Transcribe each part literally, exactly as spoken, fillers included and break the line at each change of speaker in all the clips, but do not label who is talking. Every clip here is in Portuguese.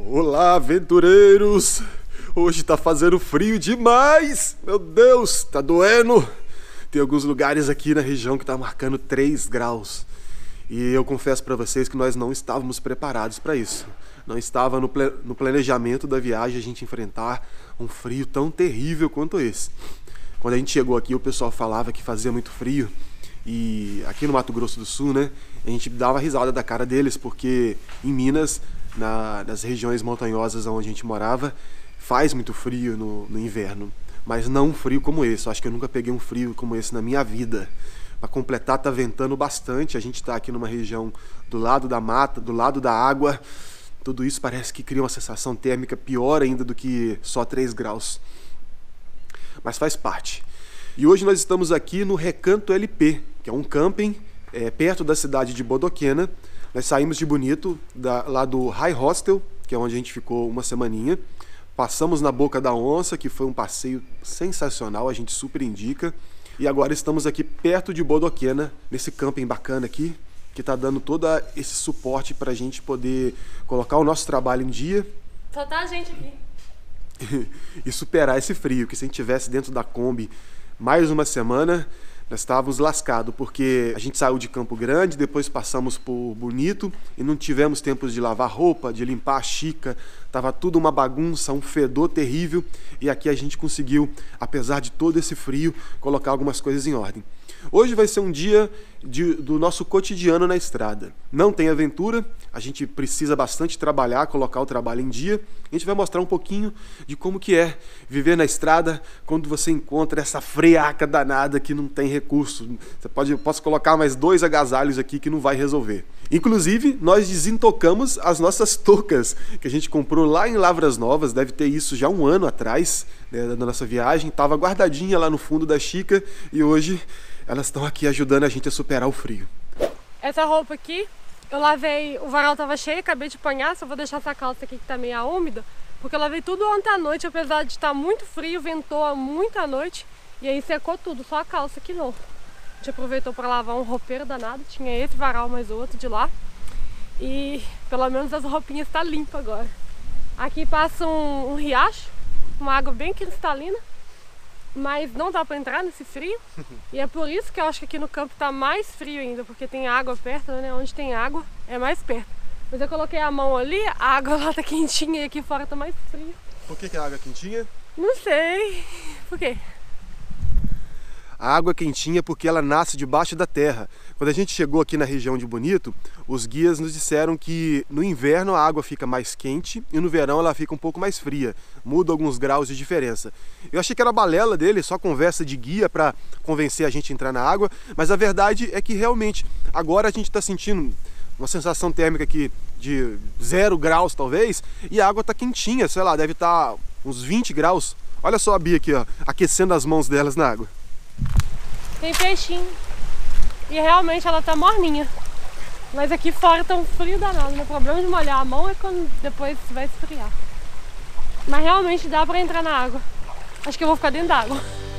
Olá, aventureiros! Hoje tá fazendo frio demais! Meu Deus, tá doendo! Tem alguns lugares aqui na região que tá marcando três graus. E eu confesso pra vocês que nós não estávamos preparados para isso. Não estava no, ple no planejamento da viagem a gente enfrentar um frio tão terrível quanto esse. Quando a gente chegou aqui, o pessoal falava que fazia muito frio. E aqui no Mato Grosso do Sul, né, a gente dava risada da cara deles, porque em Minas, na, nas regiões montanhosas onde a gente morava, faz muito frio no, no inverno. Mas não um frio como esse. Eu acho que eu nunca peguei um frio como esse na minha vida. Para completar, tá ventando bastante. A gente está aqui numa região do lado da mata, do lado da água. Tudo isso parece que cria uma sensação térmica pior ainda do que só três graus. Mas faz parte. E hoje nós estamos aqui no Recanto L P, que é um camping é, perto da cidade de Bodoquena. Nós saímos de Bonito, da, lá do High Hostel, que é onde a gente ficou uma semaninha. Passamos na Boca da Onça, que foi um passeio sensacional, a gente super indica. E agora estamos aqui perto de Bodoquena, nesse camping bacana aqui, que está dando todo esse suporte para a gente poder colocar o nosso trabalho em dia.
Só tá a gente aqui.
E superar esse frio, que se a gente estivesse dentro da Kombi mais uma semana, nós estávamos lascados, porque a gente saiu de Campo Grande, depois passamos por Bonito e não tivemos tempo de lavar roupa, de limpar a Chica, estava tudo uma bagunça, um fedor terrível, e aqui a gente conseguiu, apesar de todo esse frio, colocar algumas coisas em ordem. Hoje vai ser um dia de, do nosso cotidiano na estrada. Não tem aventura, a gente precisa bastante trabalhar, colocar o trabalho em dia. A gente vai mostrar um pouquinho de como que é viver na estrada quando você encontra essa friaca danada que não tem recurso. Você pode, eu posso colocar mais dois agasalhos aqui que não vai resolver. Inclusive, nós desentocamos as nossas toucas que a gente comprou lá em Lavras Novas, deve ter isso já um ano atrás, né, da nossa viagem. Estava guardadinha lá no fundo da Chica e hoje elas estão aqui ajudando a gente a superar o frio.
Essa roupa aqui, eu lavei, o varal tava cheio, acabei de apanhar, só vou deixar essa calça aqui que tá meio úmida, porque eu lavei tudo ontem à noite, apesar de estar muito frio, ventou muito à noite, e aí secou tudo, só a calça que não. A gente aproveitou para lavar um roupeiro danado, tinha esse varal mais outro de lá, e pelo menos as roupinhas tá limpa agora. Aqui passa um, um riacho, uma água bem cristalina, mas não dá para entrar nesse frio, e é por isso que eu acho que aqui no campo tá mais frio ainda, porque tem água perto, né? Onde tem água é mais perto. Mas eu coloquei a mão ali, a água lá tá quentinha e aqui fora tá mais frio.
Por que que a água é quentinha?
Não sei. Por quê?
A água é quentinha porque ela nasce debaixo da terra. Quando a gente chegou aqui na região de Bonito, os guias nos disseram que no inverno a água fica mais quente e no verão ela fica um pouco mais fria. Muda alguns graus de diferença. Eu achei que era balela dele, só conversa de guia para convencer a gente a entrar na água, mas a verdade é que realmente agora a gente está sentindo uma sensação térmica aqui de zero graus talvez, e a água está quentinha, sei lá, deve estar uns vinte graus. Olha só a Bia aqui, ó, aquecendo as mãos delas na água.
Tem peixinho. E realmente ela tá morninha. Mas aqui fora tá um frio danado. O problema de molhar a mão é quando depois vai esfriar. Mas realmente dá pra entrar na água. Acho que eu vou ficar dentro da água.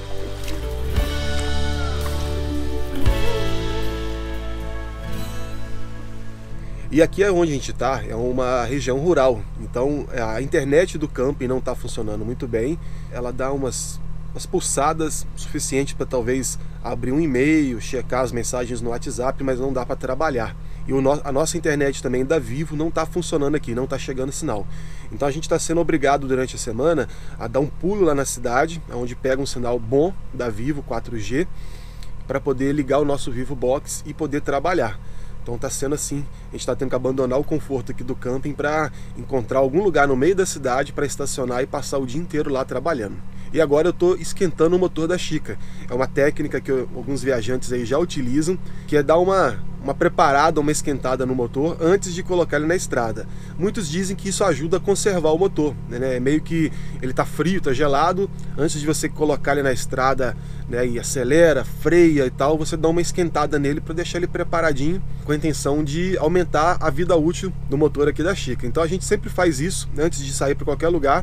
E aqui é onde a gente está, é uma região rural. Então a internet do camping não está funcionando muito bem. Ela dá umas... umas pulsadas suficientes para talvez abrir um e-mail, checar as mensagens no WhatsApp, mas não dá para trabalhar. E o no a nossa internet também da Vivo não está funcionando aqui, não está chegando sinal. Então a gente está sendo obrigado durante a semana a dar um pulo lá na cidade, onde pega um sinal bom da Vivo quatro G, para poder ligar o nosso Vivo Box e poder trabalhar. Então está sendo assim, a gente está tendo que abandonar o conforto aqui do camping para encontrar algum lugar no meio da cidade para estacionar e passar o dia inteiro lá trabalhando. E agora eu estou esquentando o motor da Chica. É uma técnica que eu, alguns viajantes aí já utilizam, que é dar uma, uma preparada, uma esquentada no motor antes de colocar ele na estrada. Muitos dizem que isso ajuda a conservar o motor, né? Meio que ele está frio, está gelado, antes de você colocar ele na estrada, né, e acelera, freia e tal, você dá uma esquentada nele para deixar ele preparadinho, com a intenção de aumentar a vida útil do motor aqui da Chica. Então a gente sempre faz isso antes de sair para qualquer lugar,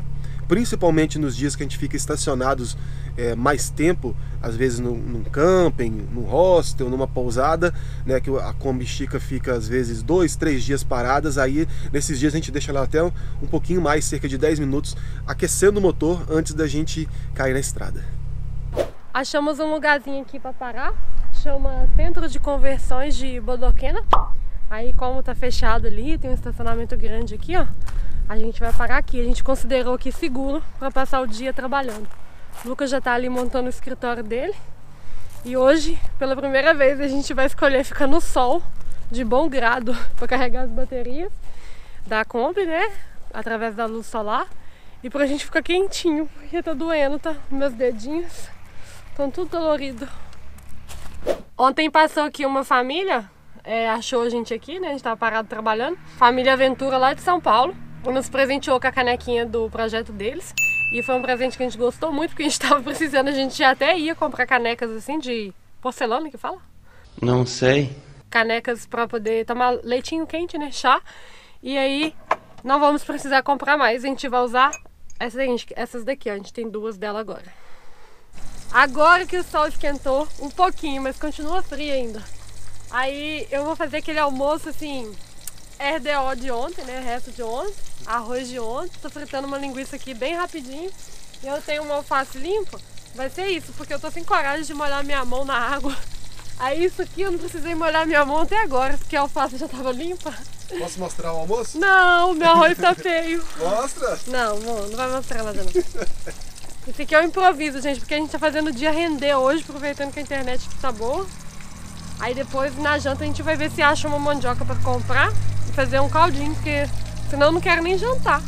principalmente nos dias que a gente fica estacionados é, mais tempo, às vezes num, num camping, num hostel, numa pousada, né, que a Kombi Chica fica às vezes dois, três dias paradas. Aí nesses dias a gente deixa ela até um, um pouquinho mais, cerca de dez minutos, aquecendo o motor antes da gente cair na estrada.
Achamos um lugarzinho aqui para parar, chama Centro de Conversões de Bodoquena. Aí como tá fechado ali, tem um estacionamento grande aqui, ó, a gente vai parar aqui. A gente considerou aqui seguro para passar o dia trabalhando. O Lucas já tá ali montando o escritório dele. E hoje, pela primeira vez, a gente vai escolher ficar no sol, de bom grado, para carregar as baterias da Kombi, né, através da luz solar. E pra gente ficar quentinho, porque tá doendo, tá? Meus dedinhos estão tudo doloridos. Ontem passou aqui uma família, é, achou a gente aqui, né? A gente tava parado trabalhando. Família Aventura lá de São Paulo. Nos presenteou com a canequinha do projeto deles. E foi um presente que a gente gostou muito, porque a gente tava precisando. A gente já até ia comprar canecas assim de porcelana, que fala?
Não sei.
Canecas pra poder tomar leitinho quente, né? Chá. E aí não vamos precisar comprar mais. A gente vai usar essas, essas daqui, ó. A gente tem duas dela agora. Agora que o sol esquentou um pouquinho, mas continua frio ainda. Aí eu vou fazer aquele almoço assim, R D O de ontem, né? Resto de ontem, arroz de ontem. Tô fritando uma linguiça aqui bem rapidinho. E eu tenho uma alface limpa. Vai ser isso, porque eu tô sem coragem de molhar minha mão na água. Aí isso aqui eu não precisei molhar minha mão até agora, porque a alface já tava limpa.
Posso mostrar o almoço?
Não, meu arroz tá feio.
Mostra!
Não, não, não vai mostrar nada não. Esse aqui é um improviso, gente, porque a gente tá fazendo o dia render hoje, aproveitando que a internet tá boa. Aí depois, na janta, a gente vai ver se acha uma mandioca pra comprar e fazer um caldinho, porque senão eu não quero nem jantar.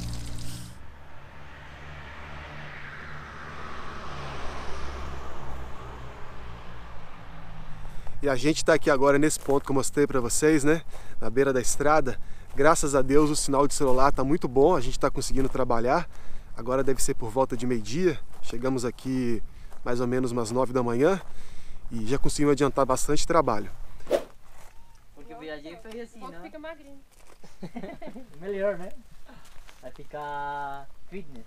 E a gente tá aqui agora nesse ponto que eu mostrei pra vocês, né? Na beira da estrada. Graças a Deus o sinal de celular tá muito bom, a gente tá conseguindo trabalhar. Agora deve ser por volta de meio-dia. Chegamos aqui mais ou menos umas nove da manhã e já conseguimos adiantar bastante trabalho.
Porque eu viajei foi assim, né?
Fica magrinho.
Melhor, né? Vai ficar fitness.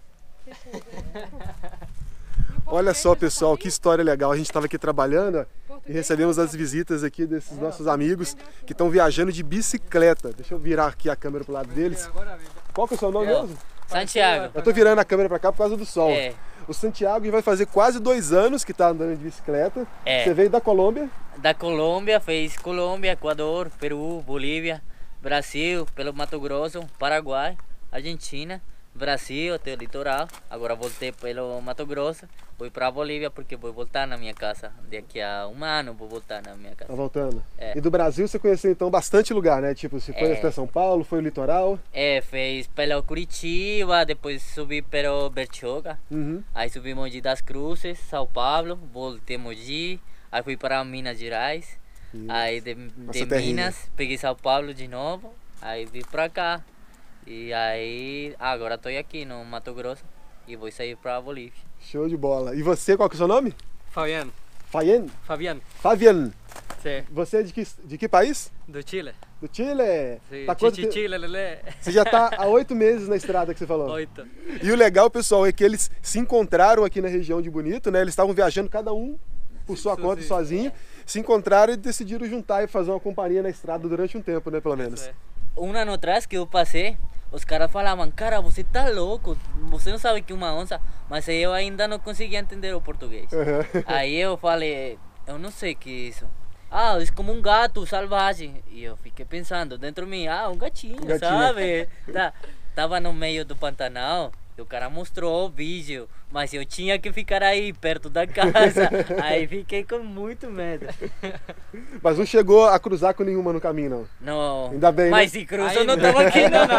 Olha só, pessoal, que história legal. A gente estava aqui trabalhando e recebemos as visitas aqui desses nossos amigos que estão viajando de bicicleta. Deixa eu virar aqui a câmera pro lado deles. Qual que é o seu nome mesmo?
Santiago.
Eu tô virando a câmera pra cá por causa do sol.
É.
O Santiago vai fazer quase dois anos que tá andando de bicicleta.
É.
Você veio da Colômbia?
Da Colômbia, fez Colômbia, Equador, Peru, Bolívia, Brasil, pelo Mato Grosso, Paraguai, Argentina, Brasil até o litoral. Agora voltei pelo Mato Grosso, fui para a Bolívia porque vou voltar na minha casa. Daqui a um ano vou voltar na minha casa.
Tá voltando.
É.
E do Brasil você conheceu então bastante lugar, né? Tipo, você foi
É.
até São Paulo, foi o litoral.
É, fez pelo Curitiba, depois subi pelo Bertioga,
Uhum.
aí subi Mogi das Cruzes, São Paulo, voltei Mogi, aí fui para Minas Gerais,
E-
aí de, de
Nossa terrinha.
Minas peguei São Paulo de novo, aí vim para cá. E aí, agora estou aqui no Mato Grosso e vou sair para a Bolívia.
Show de bola. E você, qual que é o seu nome?
Fabián,
Fabian?
Fabián,
Fabian.
sí,
Você é de que, de que país?
de Chile.
Do Chile?
Sí,
Tá quanto
chichi,
te-
chile, lele.
Você já tá há oito meses na estrada que você falou.
Oito.
E o legal, pessoal, é que eles se encontraram aqui na região de Bonito, né? Eles estavam viajando cada um por sua
Sim,
conta,
sim.
sozinho. Se encontraram e decidiram juntar e fazer uma companhia na estrada durante um tempo, né? Pelo menos.
Isso é.
Um ano atrás que eu passei, os caras falavam, cara, você tá louco, você não sabe que é uma onça, mas eu ainda não conseguia entender o português.
Uhum.
Aí eu falei, eu não sei o que é isso. Ah, é como um gato salvagem. E eu fiquei pensando dentro de mim, ah, um gatinho,
Um gatinho.
sabe? Tá, tava no meio do Pantanal, e o cara mostrou o vídeo, mas eu tinha que ficar aí perto da casa. Aí fiquei com muito medo.
Mas não chegou a cruzar com nenhuma no caminho, não.
Não,
Ainda bem,
mas
né?
se cruzou,
Aí
eu não
não.
tava aqui não.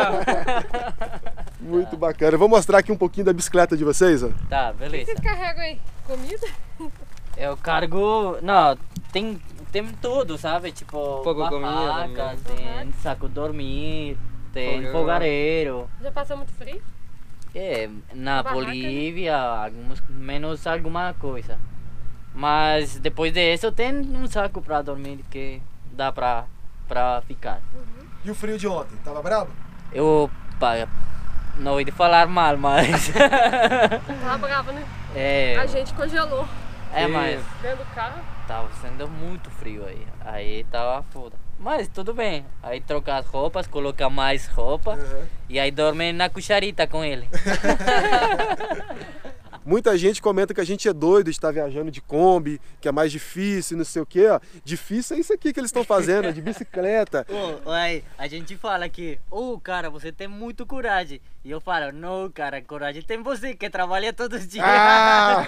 Muito bacana. Eu vou mostrar aqui um pouquinho da bicicleta de vocês, ó.
Tá, beleza.
Vocês carregam aí comida?
Eu cargo, não, tem, tem tudo, sabe? Tipo,
Pouco comida
barraca,
também.
tem saco de dormir, tem
Fogão.
fogareiro.
Já passou muito frio?
É, na
Barraca, né?
Bolívia, alguns, menos alguma coisa. Mas depois disso tem um saco para dormir que dá pra, pra ficar.
E o frio de ontem? Tava brabo?
Eu, pá, não ouvi falar mal, mas...
Tá brava, né?
É,
A gente congelou
é, mas
dentro do carro.
tava sendo muito frio aí. Aí tava foda. Mas tudo bem. Aí trocar as roupas, colocar mais roupa.
Uhum.
E aí dorme na cucharita com ele.
Muita gente comenta que a gente é doido de estar viajando de Kombi, que é mais difícil, não sei o quê. Ó. Difícil é isso aqui que eles estão fazendo, de bicicleta.
Oh, aí, a gente fala que, oh, cara, você tem muito coragem. E eu falo, não, cara, coragem tem você que trabalha todos os dias.
Ah!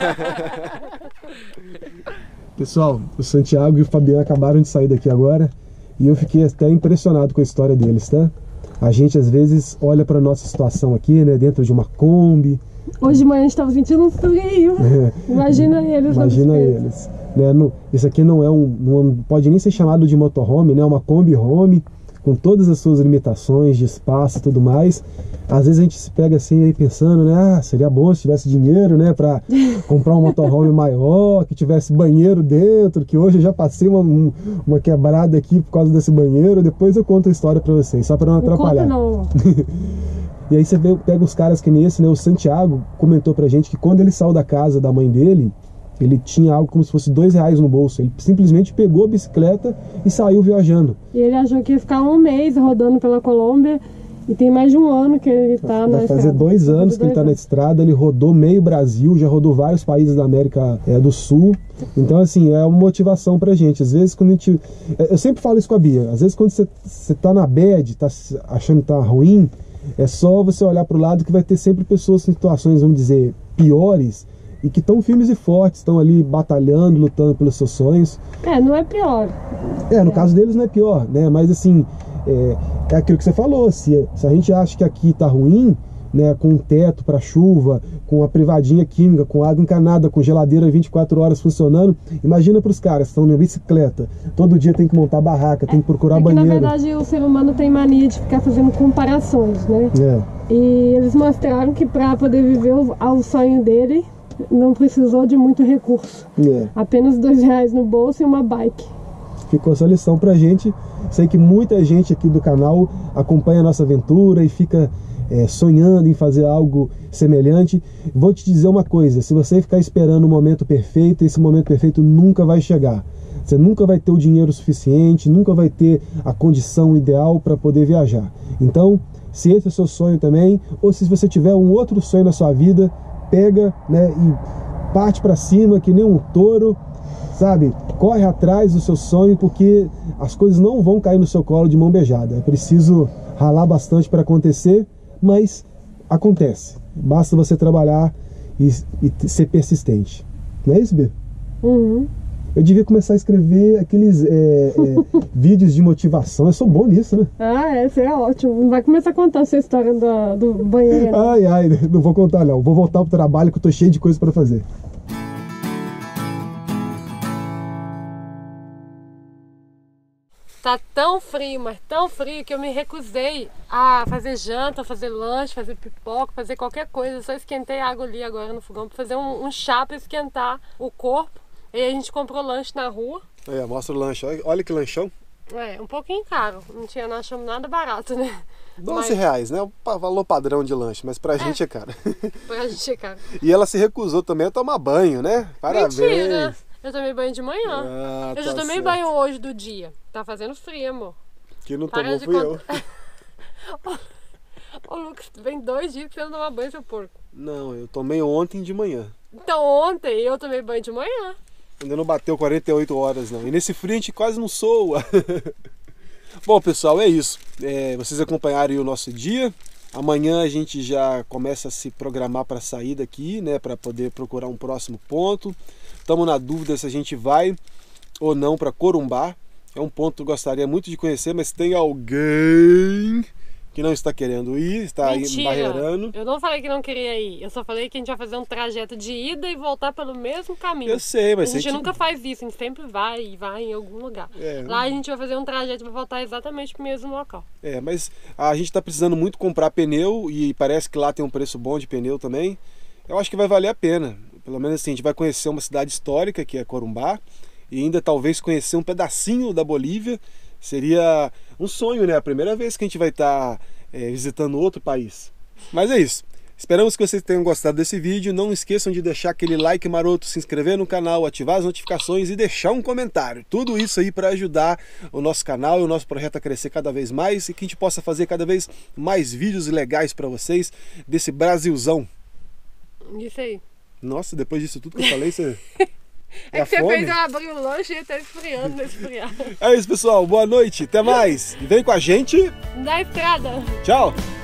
Pessoal, o Santiago e o Fabiano acabaram de sair daqui agora e eu fiquei até impressionado com a história deles, tá? A gente às vezes olha para nossa situação aqui, né, dentro de uma Kombi.
Hoje de manhã a gente tava sentindo um frio. Imagina eles.
Imagina eles. Né? Não, isso aqui não é um, não pode nem ser chamado de motorhome, né? É uma Kombi home com todas as suas limitações de espaço e tudo mais. Às vezes a gente se pega assim aí pensando, né? Ah, seria bom se tivesse dinheiro, né? Para comprar um motorhome maior, que tivesse banheiro dentro, que hoje eu já passei uma, uma quebrada aqui por causa desse banheiro. Depois eu conto a história para vocês, só para não atrapalhar.
Não conta, não.
E aí você vê, pega os caras que nem esse, né? O Santiago comentou pra gente que quando ele saiu da casa da mãe dele, ele tinha algo como se fosse dois reais no bolso. Ele simplesmente pegou a bicicleta e saiu viajando.
E ele achou que ia ficar um mês rodando pela Colômbia. E tem mais de um ano que ele tá na
Vai fazer
estrada.
dois anos que ele tá na estrada. Ele rodou meio Brasil, já rodou vários países da América é, do Sul. Então assim, é uma motivação pra gente. Às vezes quando a gente... Eu sempre falo isso com a Bia. Às vezes quando você, você tá na bad, tá achando que tá ruim, é só você olhar para o lado que vai ter sempre pessoas em situações, vamos dizer, piores e que estão firmes e fortes, estão ali batalhando, lutando pelos seus sonhos.
É, não é pior.
É, no é. caso deles não é pior, né? Mas assim, é, é aquilo que você falou, se, se a gente acha que aqui tá ruim, né, com teto para chuva, com a privadinha química, com água encanada, com geladeira vinte e quatro horas funcionando, imagina para os caras que estão na bicicleta, todo dia tem que montar barraca, tem que procurar
é que,
banheiro.
Na verdade o ser humano tem mania de ficar fazendo comparações, né?
É.
E eles mostraram que para poder viver o, o sonho dele não precisou de muito recurso.
É.
Apenas dois reais no bolso e uma bike.
Ficou essa lição pra gente. Sei que muita gente aqui do canal acompanha a nossa aventura e fica É, sonhando em fazer algo semelhante. Vou te dizer uma coisa, se você ficar esperando o momento perfeito, esse momento perfeito nunca vai chegar. Você nunca vai ter o dinheiro suficiente, nunca vai ter a condição ideal para poder viajar. Então, se esse é o seu sonho também, ou se você tiver um outro sonho na sua vida, pega, né, e parte para cima que nem um touro, sabe? Corre atrás do seu sonho, porque as coisas não vão cair no seu colo de mão beijada. É preciso ralar bastante para acontecer, mas acontece. Basta você trabalhar e, e ser persistente. Não é isso, Bê?
Uhum.
Eu devia começar a escrever aqueles é, é, vídeos de motivação. Eu sou bom nisso, né?
Ah, é, isso é ótimo. Vai começar a contar essa história do, do banheiro.
Ai, ai, não vou contar não. Vou voltar pro trabalho que eu tô cheio de coisa para fazer.
Tá tão frio, mas tão frio que eu me recusei a fazer janta, fazer lanche, fazer pipoca, fazer qualquer coisa. Eu só esquentei água ali agora no fogão para fazer um, um chá para esquentar o corpo. E aí a gente comprou lanche na rua.
É, mostra o lanche. Olha, olha que lanchão.
É, um pouquinho caro. Não tinha, não achamos nada barato, né?
doze reais, né? O valor padrão de lanche, mas pra é. gente é caro.
Pra gente é caro.
E ela se recusou também a tomar banho, né? Parabéns.
Mentira. Eu tomei banho de manhã.
Ah,
eu já
tá
tomei
certo.
banho hoje do dia. Tá fazendo frio, amor.
Quem não
Para
tomou
de
fui
cont...
eu.
Ô, Lucas, vem dois dias que você não toma banho, seu porco.
Não, eu tomei ontem de manhã.
Então ontem eu tomei banho de manhã.
Ainda não bateu quarenta e oito horas, não. E nesse frio a gente quase não soa. Bom, pessoal, é isso. É, vocês acompanharam aí o nosso dia. Amanhã a gente já começa a se programar para sair daqui, né? Para poder procurar um próximo ponto. Estamos na dúvida se a gente vai ou não para Corumbá. É um ponto que eu gostaria muito de conhecer, mas tem alguém que não está querendo ir, está
Mentira.
barreirando.
Eu não falei que não queria ir. Eu só falei que a gente vai fazer um trajeto de ida e voltar pelo mesmo caminho.
Eu sei, mas
a gente
a gente
nunca faz isso. A gente sempre vai e vai em algum lugar.
É,
Lá a gente vai fazer um trajeto para voltar exatamente pro mesmo local.
É, mas a gente está precisando muito comprar pneu e parece que lá tem um preço bom de pneu também. Eu acho que vai valer a pena. Pelo menos assim, a gente vai conhecer uma cidade histórica que é Corumbá e ainda talvez conhecer um pedacinho da Bolívia. Seria um sonho, né? A primeira vez que a gente vai estar é, visitando outro país. Mas é isso. Esperamos que vocês tenham gostado desse vídeo. Não esqueçam de deixar aquele like maroto, se inscrever no canal, ativar as notificações e deixar um comentário. Tudo isso aí para ajudar o nosso canal e o nosso projeto a crescer cada vez mais e que a gente possa fazer cada vez mais vídeos legais para vocês desse Brasilzão.
Isso aí.
Nossa, depois disso tudo que eu falei, você...
É, é que você fome? Fez eu abrir o lanche e tá esfriando, tá esfriando.
É isso, pessoal. Boa noite. Até mais. E vem com a gente...
Na estrada.
Tchau.